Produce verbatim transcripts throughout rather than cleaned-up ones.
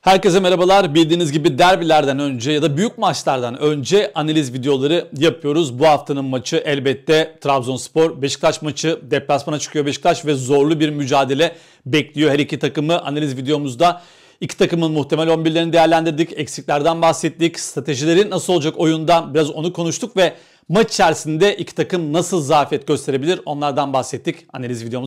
Herkese merhabalar. Bildiğiniz gibi derbilerden önce ya da büyük maçlardan önce analiz videoları yapıyoruz. Bu haftanın maçı elbette Trabzonspor. Beşiktaş maçı, deplasmana çıkıyor Beşiktaş ve zorlu bir mücadele bekliyor her iki takımı. Analiz videomuzda iki takımın muhtemel on birlerini değerlendirdik. Eksiklerden bahsettik. Stratejilerin nasıl olacak oyunda biraz onu konuştuk ve maç içerisinde iki takım nasıl zafiyet gösterebilir onlardan bahsettik analiz videomuz.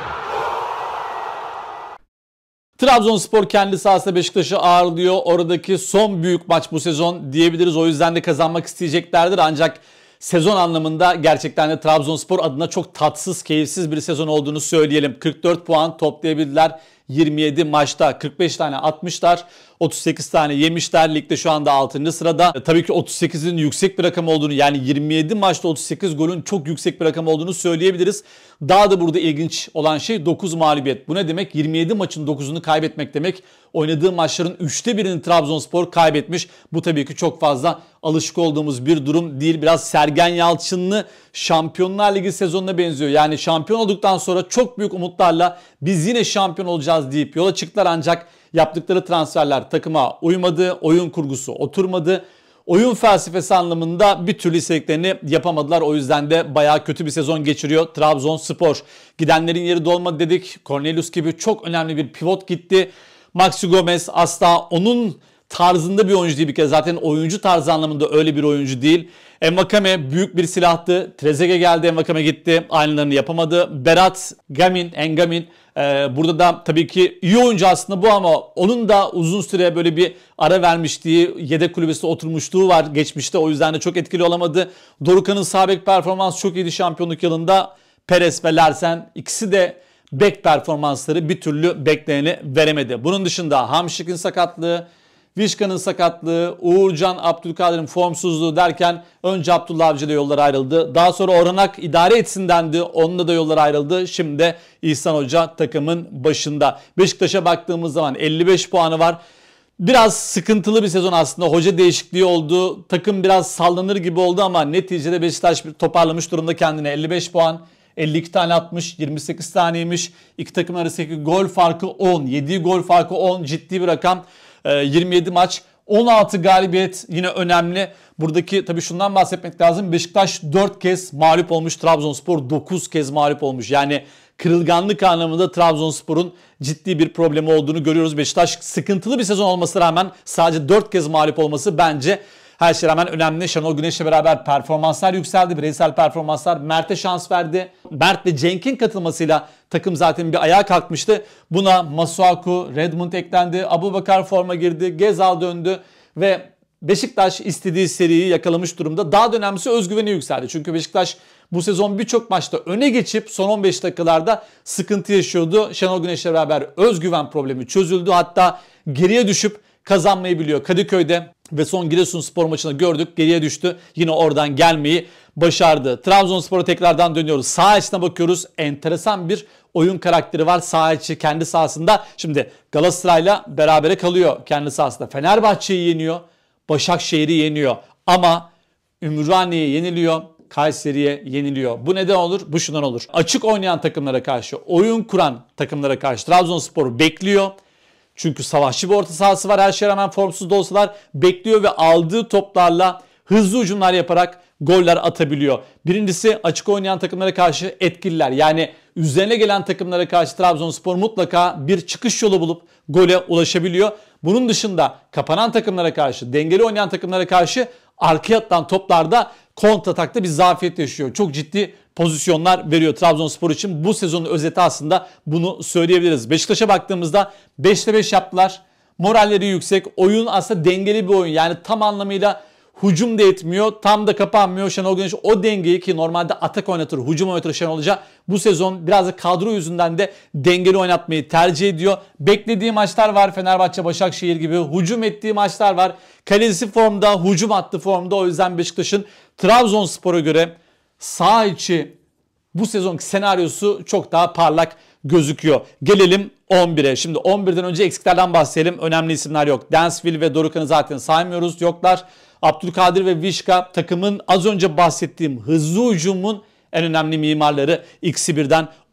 Trabzonspor kendi sahasında Beşiktaş'ı ağırlıyor. Oradaki son büyük maç bu sezon diyebiliriz. O yüzden de kazanmak isteyeceklerdir. Ancak sezon anlamında gerçekten de Trabzonspor adına çok tatsız, keyifsiz bir sezon olduğunu söyleyelim. kırk dört puan toplayabildiler yirmi yedi maçta. kırk beş tane atmışlar. otuz sekiz tane yemişler. Ligde şu anda altıncı sırada. E, tabii ki otuz sekizin yüksek bir rakam olduğunu, yani yirmi yedi maçta otuz sekiz golün çok yüksek bir rakam olduğunu söyleyebiliriz. Daha da burada ilginç olan şey dokuz mağlubiyet. Bu ne demek? yirmi yedi maçın dokuzunu kaybetmek demek. Oynadığı maçların üçte birini Trabzonspor kaybetmiş. Bu tabii ki çok fazla alışık olduğumuz bir durum değil. Biraz Sergen Yalçınlı Şampiyonlar Ligi sezonuna benziyor. Yani şampiyon olduktan sonra çok büyük umutlarla biz yine şampiyon olacağız deyip yola çıktılar, ancak yaptıkları transferler takıma uymadı, oyun kurgusu oturmadı. Oyun felsefesi anlamında bir türlü istediklerini yapamadılar. O yüzden de bayağı kötü bir sezon geçiriyor Trabzonspor. Gidenlerin yeri dolmadı dedik. Cornelius gibi çok önemli bir pivot gitti. Maxi Gomez asla onun tarzında bir oyuncu değil bir kere. Zaten oyuncu tarzı anlamında öyle bir oyuncu değil. Envakame büyük bir silahtı. Trezeguet geldi, Envakame gitti. Aynılarını yapamadı. Berat Gamin, Engamin e, burada da tabii ki iyi oyuncu aslında bu, ama onun da uzun süre böyle bir ara vermişliği, yedek kulübesine oturmuşluğu var geçmişte. O yüzden de çok etkili olamadı. Dorukhan'ın sağ bek performansı çok iyiydi şampiyonluk yılında. Perez ve Larsen ikisi de bek performansları bir türlü bekleneni veremedi. Bunun dışında Hamşik'in sakatlığı, Vişka'nın sakatlığı, Uğurcan Abdülkadir'in formsuzluğu derken önce Abdullah Avcı ile yollar ayrıldı. Daha sonra Orhan Ak idare etsin dendi. Onunla da yollar ayrıldı. Şimdi de İhsan Hoca takımın başında. Beşiktaş'a baktığımız zaman elli beş puanı var. Biraz sıkıntılı bir sezon aslında. Hoca değişikliği oldu. Takım biraz sallanır gibi oldu ama neticede Beşiktaş toparlamış durumda kendine. elli beş puan. elli iki tane atmış, yirmi sekiz taneymiş. İki takım arasındaki gol farkı on. yediği gol farkı on. Ciddi bir rakam. yirmi yedi maç, on altı galibiyet yine önemli. Buradaki tabii şundan bahsetmek lazım. Beşiktaş dört kez mağlup olmuş. Trabzonspor dokuz kez mağlup olmuş. Yani kırılganlık anlamında Trabzonspor'un ciddi bir problemi olduğunu görüyoruz. Beşiktaş sıkıntılı bir sezon olmasına rağmen sadece dört kez mağlup olması bence her şeye rağmen önemli. Şenol Güneş'le beraber performanslar yükseldi. Bireysel performanslar. Mert'e şans verdi. Mert ve Cenk'in katılmasıyla takım zaten bir ayağa kalkmıştı. Buna Masuaku, Redmond eklendi. Abubakar forma girdi. Gezal döndü ve Beşiktaş istediği seriyi yakalamış durumda. Daha da önemlisi özgüveni yükseldi. Çünkü Beşiktaş bu sezon birçok maçta öne geçip son on beş dakikalarda sıkıntı yaşıyordu. Şenol Güneş'le beraber özgüven problemi çözüldü. Hatta geriye düşüp kazanmayı biliyor. Kadıköy'de ve son Giresunspor maçında gördük, geriye düştü. Yine oradan gelmeyi başardı. Trabzonspor'a tekrardan dönüyoruz. Sağ içine bakıyoruz. Enteresan bir oyun karakteri var sağ içi kendi sahasında. Şimdi Galatasaray'la berabere kalıyor kendi sahasında. Fenerbahçe'yi yeniyor. Başakşehir'i yeniyor. Ama Ümraniye'ye yeniliyor. Kayseri'ye yeniliyor. Bu neden olur? Bu şundan olur. Açık oynayan takımlara karşı, oyun kuran takımlara karşı Trabzonspor bekliyor. Çünkü savaşçı bir orta sahası var. Her şeye rağmen formsuz da olsalar bekliyor ve aldığı toplarla hızlı hücumlar yaparak goller atabiliyor. Birincisi, açık oynayan takımlara karşı etkililer. Yani üzerine gelen takımlara karşı Trabzonspor mutlaka bir çıkış yolu bulup gole ulaşabiliyor. Bunun dışında kapanan takımlara karşı, dengeli oynayan takımlara karşı arkaya atılan toplarda kontratakta bir zafiyet yaşıyor. Çok ciddi pozisyonlar veriyor Trabzonspor için. Bu sezonun özeti aslında bunu söyleyebiliriz. Beşiktaş'a baktığımızda beşte beş yaptılar. Moralleri yüksek. Oyun aslında dengeli bir oyun. Yani tam anlamıyla hücum da etmiyor, tam da kapanmıyor. Şenol Güneş o dengeyi, ki normalde atak oynatır, hücum oynatır Şenol Hoca, bu sezon biraz da kadro yüzünden de dengeli oynatmayı tercih ediyor. Beklediği maçlar var, Fenerbahçe, Başakşehir gibi. Hücum ettiği maçlar var. Kalesi formda, hücum hattı formda. O yüzden Beşiktaş'ın Trabzonspor'a göre sağ içi bu sezonki senaryosu çok daha parlak gözüküyor. Gelelim on bire. Şimdi on birden önce eksiklerden bahsedelim. Önemli isimler yok. Dansville ve Dorukhan'ı zaten saymıyoruz. Yoklar. Abdülkadir ve Vişka takımın az önce bahsettiğim hızlı hücumun en önemli mimarları. İkisi birden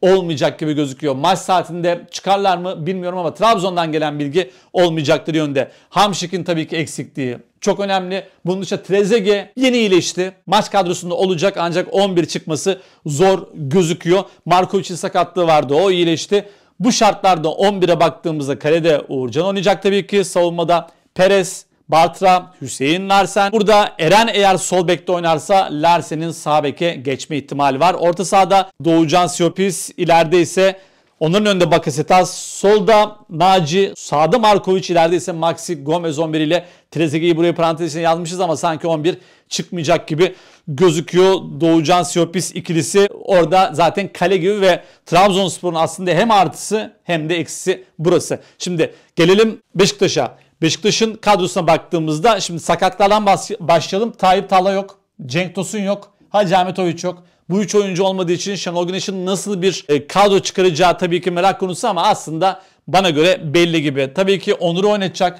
olmayacak gibi gözüküyor. Maç saatinde çıkarlar mı bilmiyorum ama Trabzon'dan gelen bilgi olmayacaktır yönde. Hamşik'in tabii ki eksikliği çok önemli. Bunun dışında Trezeguet yeni iyileşti. Maç kadrosunda olacak ancak on bir çıkması zor gözüküyor. Markovic'in sakatlığı vardı, o iyileşti. Bu şartlarda on bire baktığımızda kalede Uğurcan oynayacak tabii ki. Savunmada Perez, Bartra, Hüseyin, Larsen. Burada Eren eğer sol bekte oynarsa Larsen'in sağ beke geçme ihtimali var. Orta sahada Doğucan, Siopis, ileride ise onların önünde Bakasetas, solda Naci, sağda Markovic, ileride ise Maxi Gomez on bir ile Trezeguet'i buraya parantez içine yazmışız ama sanki on bir çıkmayacak gibi gözüküyor. Doğucan Siopis ikilisi orada zaten kale gibi ve Trabzonspor'un aslında hem artısı hem de eksisi burası. Şimdi gelelim Beşiktaş'a. Beşiktaş'ın kadrosuna baktığımızda şimdi sakatlardan başlayalım. Tayyip Talha yok, Cenk Tosun yok, Hacı Ahmetoviç yok. Bu üç oyuncu olmadığı için Şenol Güneş'in nasıl bir kadro çıkaracağı tabii ki merak konusu ama aslında bana göre belli gibi. Tabii ki Onur'u oynatacak.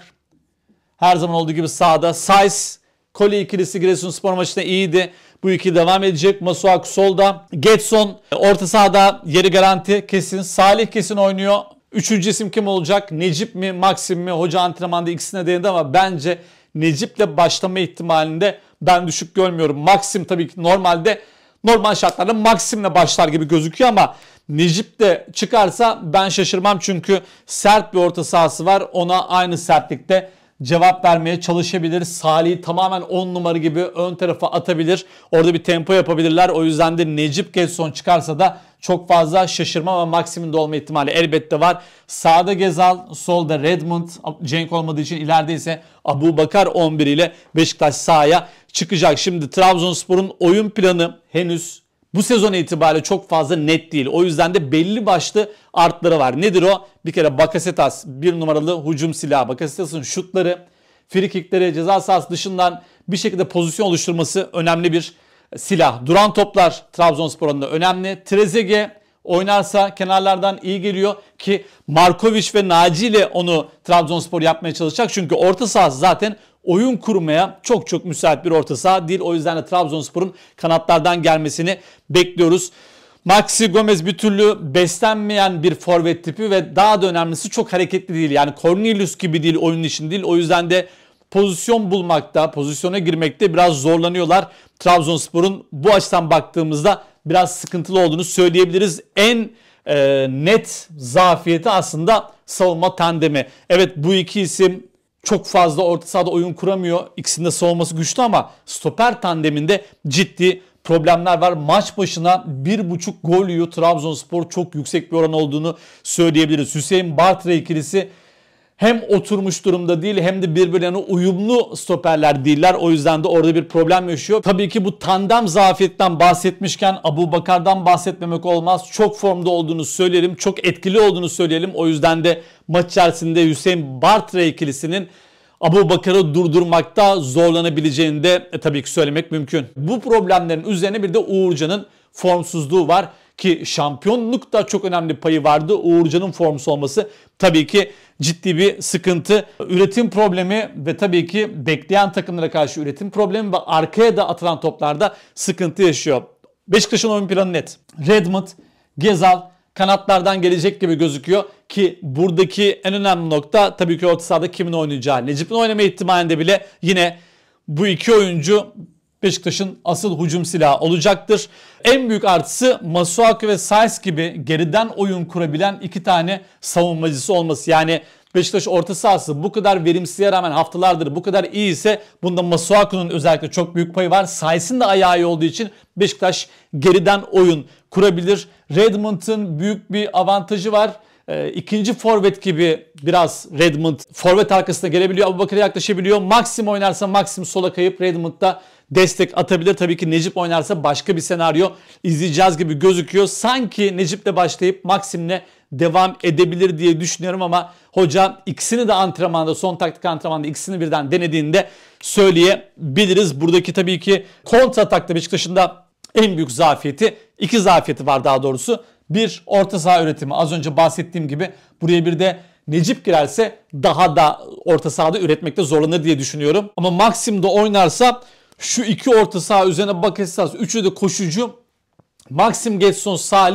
Her zaman olduğu gibi sağda. Saiz, Koli ikilisi Giresunspor maçında iyiydi. Bu iki devam edecek. Masuaku solda. Getson orta sahada yeri garanti kesin. Salih kesin oynuyor. Üçüncü isim kim olacak? Necip mi, Maxim mi? Hoca antrenmanda ikisine değindi ama bence Necip'le başlama ihtimalinde ben düşük görmüyorum. Maxim tabii ki normalde normal şartlarda Maxim'le başlar gibi gözüküyor ama Necip de çıkarsa ben şaşırmam çünkü sert bir orta sahası var. Ona aynı sertlikte cevap vermeye çalışabilir. Salih'i tamamen on numara gibi ön tarafa atabilir. Orada bir tempo yapabilirler. O yüzden de Necip Getson çıkarsa da çok fazla şaşırmam ama Maxim'in de olma ihtimali elbette var. Sağda Gezal, solda Redmond, Cenk olmadığı için ileride ise Abubakar on bir ile Beşiktaş sahaya çıkacak. Şimdi Trabzonspor'un oyun planı henüz bu sezon itibariyle çok fazla net değil. O yüzden de belli başlı artları var. Nedir o? Bir kere Bakasetas bir numaralı hücum silahı. Bakasetas'ın şutları, frikikleri, ceza sahası dışından bir şekilde pozisyon oluşturması önemli bir silah. Duran toplar Trabzonspor'un da önemli. Trezeguet oynarsa kenarlardan iyi geliyor ki Markovic ve Naci ile onu Trabzonspor yapmaya çalışacak. Çünkü orta sahası zaten oyun kurmaya çok çok müsait bir orta saha değil. O yüzden de Trabzonspor'un kanatlardan gelmesini bekliyoruz. Maxi Gomez bir türlü beslenmeyen bir forvet tipi ve daha da önemlisi çok hareketli değil. Yani Cornelius gibi değil, oyunun için değil. O yüzden de pozisyon bulmakta, pozisyona girmekte biraz zorlanıyorlar. Trabzonspor'un bu açıdan baktığımızda biraz sıkıntılı olduğunu söyleyebiliriz. En e, net zafiyeti aslında savunma tandemi. Evet, bu iki isim çok fazla orta sahada oyun kuramıyor. İkisinin de savunması güçlü ama stoper tandeminde ciddi problemler var. Maç başına bir buçuk gol yiyor Trabzonspor. Çok yüksek bir oran olduğunu söyleyebiliriz. Hüseyin Bartra ikilisi hem oturmuş durumda değil hem de birbirlerine uyumlu stoperler değiller. O yüzden de orada bir problem yaşıyor. Tabii ki bu tandem zafiyetten bahsetmişken Abubakar'dan bahsetmemek olmaz. Çok formda olduğunu söyleyelim. Çok etkili olduğunu söyleyelim. O yüzden de maç içerisinde Hüseyin Bartra ikilisinin Abubakar'ı durdurmakta zorlanabileceğini de e, tabii ki söylemek mümkün. Bu problemlerin üzerine bir de Uğurcan'ın formsuzluğu var ki şampiyonlukta çok önemli payı vardı. Uğurcan'ın formsuz olması tabii ki ciddi bir sıkıntı. Üretim problemi ve tabii ki bekleyen takımlara karşı üretim problemi ve arkaya da atılan toplarda sıkıntı yaşıyor. Beşiktaş'ın oyun planı net. Redmond, Gezal kanatlardan gelecek gibi gözüküyor ki buradaki en önemli nokta tabii ki orta sahada kimin oynayacağı. Necip'in oynama ihtimalinde bile yine bu iki oyuncu Beşiktaş'ın asıl hücum silahı olacaktır. En büyük artısı Masuaku ve Saiz gibi geriden oyun kurabilen iki tane savunmacısı olması. Yani Beşiktaş orta sahası bu kadar verimsizliğe rağmen haftalardır bu kadar iyi ise bunda Masuaku'nun özellikle çok büyük payı var. Saiz'in de ayağı iyi olduğu için Beşiktaş geriden oyun kurabilir. Redmond'un büyük bir avantajı var. E, ikinci forvet gibi biraz Redmond forvet arkasına gelebiliyor. Abubakar'a yaklaşabiliyor. Maxim oynarsa Maxim sola kayıp Redmond'da destek atabilir. Tabii ki Necip oynarsa başka bir senaryo izleyeceğiz gibi gözüküyor. Sanki Necip'le başlayıp Maxim'le devam edebilir diye düşünüyorum ama hoca ikisini de antrenmanda, son taktik antrenmanda ikisini birden denediğinde söyleyebiliriz. Buradaki tabii ki kontra atakta Beşiktaş'ın da en büyük zafiyeti, iki zafiyeti var daha doğrusu. Bir, orta saha üretimi. Az önce bahsettiğim gibi buraya bir de Necip girerse daha da orta sahada üretmekte zorlanır diye düşünüyorum. Ama Maxim'de oynarsa şu iki orta saha üzerine Bakasetas, üçü de koşucu. Maxim, Getson, Salih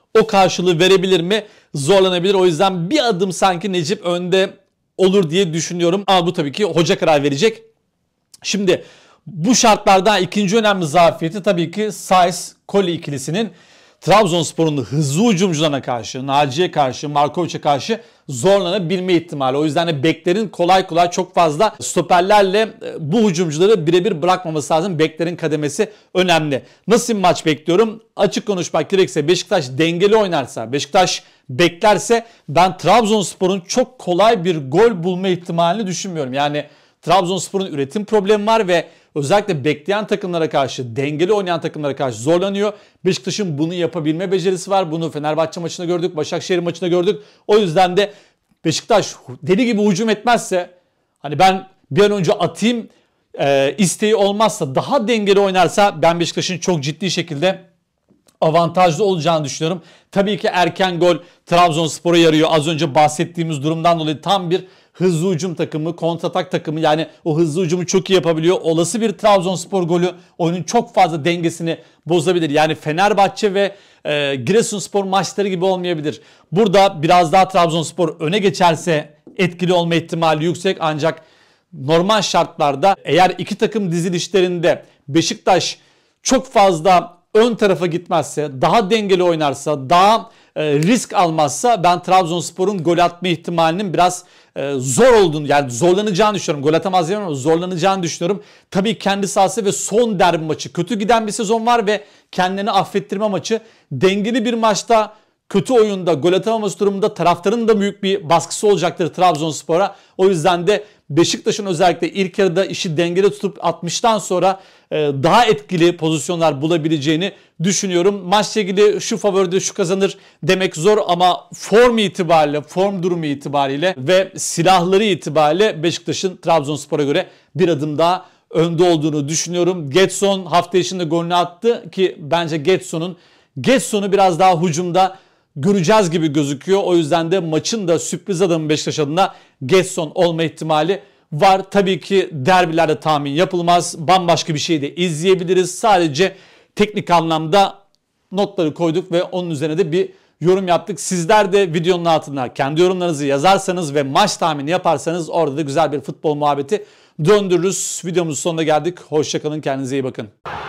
o karşılığı verebilir mi? Zorlanabilir. O yüzden bir adım sanki Necip önde olur diye düşünüyorum. Ama bu tabii ki hoca karar verecek. Şimdi bu şartlarda ikinci önemli zafiyeti tabii ki Saiz-Koli ikilisinin Trabzonspor'un hızlı hücumcularına karşı, Naci'ye karşı, Markovic'e karşı zorlanabilme ihtimali. O yüzden de beklerin kolay kolay çok fazla stoperlerle bu hücumcuları birebir bırakmaması lazım. Beklerin kademesi önemli. Nasıl bir maç bekliyorum? Açık konuşmak gerekirse Beşiktaş dengeli oynarsa, Beşiktaş beklerse ben Trabzonspor'un çok kolay bir gol bulma ihtimalini düşünmüyorum. Yani Trabzonspor'un üretim problemi var ve özellikle bekleyen takımlara karşı, dengeli oynayan takımlara karşı zorlanıyor. Beşiktaş'ın bunu yapabilme becerisi var. Bunu Fenerbahçe maçında gördük, Başakşehir maçında gördük. O yüzden de Beşiktaş deli gibi hücum etmezse, hani ben bir an önce atayım e, isteği olmazsa, daha dengeli oynarsa ben Beşiktaş'ın çok ciddi şekilde avantajlı olacağını düşünüyorum. Tabii ki erken gol Trabzonspor'a yarıyor. Az önce bahsettiğimiz durumdan dolayı tam bir hızlı hücum takımı, kontratak takımı, yani o hızlı hücumu çok iyi yapabiliyor. Olası bir Trabzonspor golü oyunun çok fazla dengesini bozabilir. Yani Fenerbahçe ve e, Giresunspor maçları gibi olmayabilir. Burada biraz daha Trabzonspor öne geçerse etkili olma ihtimali yüksek, ancak normal şartlarda eğer iki takım dizilişlerinde Beşiktaş çok fazla ön tarafa gitmezse, daha dengeli oynarsa, daha e, risk almazsa ben Trabzonspor'un gol atma ihtimalinin biraz e, zor olduğunu, yani zorlanacağını düşünüyorum. Gol atamaz diyemem ama zorlanacağını düşünüyorum. Tabii kendi sahası ve son derbi maçı. Kötü giden bir sezon var ve kendini affettirme maçı. Dengeli bir maçta, kötü oyunda, gol atamaması durumunda taraftarın da büyük bir baskısı olacaktır Trabzonspor'a. O yüzden de Beşiktaş'ın özellikle ilk yarıda işi dengede tutup altmıştan sonra daha etkili pozisyonlar bulabileceğini düşünüyorum. Maçla ilgili şu favoride şu kazanır demek zor ama form itibariyle, form durumu itibariyle ve silahları itibariyle Beşiktaş'ın Trabzonspor'a göre bir adım daha önde olduğunu düşünüyorum. Getson hafta içinde golünü attı ki bence Getson'un Getson'u biraz daha hücumda göreceğiz gibi gözüküyor. O yüzden de maçın da sürpriz adamı Beşiktaş adına Getson olma ihtimali var. Tabii ki derbilerde tahmin yapılmaz. Bambaşka bir şey de izleyebiliriz. Sadece teknik anlamda notları koyduk ve onun üzerine de bir yorum yaptık. Sizler de videonun altına kendi yorumlarınızı yazarsanız ve maç tahmini yaparsanız orada da güzel bir futbol muhabbeti döndürürüz. Videomuzun sonuna geldik. Hoşça kalın, kendinize iyi bakın.